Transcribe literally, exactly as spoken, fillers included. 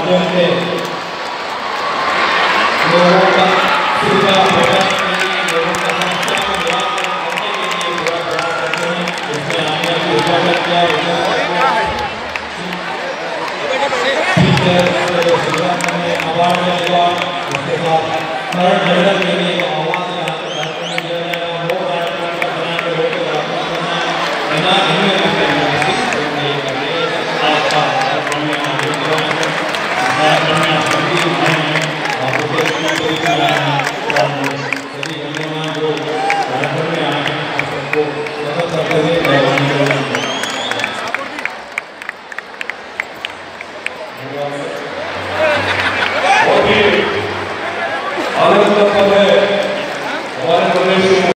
माध्यम से लोगों का सुविधा प्रदान करने, लोगों का समस्या को निराकरण करने के लिए पूरा प्रयास करते हैं। इसमें आने की उजागर किया अवार्ड मिलेगा। उसके बाद हर जनरल के लिए आवाज यहाँ पर कार्यक्रम में दिया जाएगा। वो कार्यक्रम का बना के लोगों को कार्यक्रम करना है बिना नहीं आपका कार्यक्रम में कार्यक्रम में आप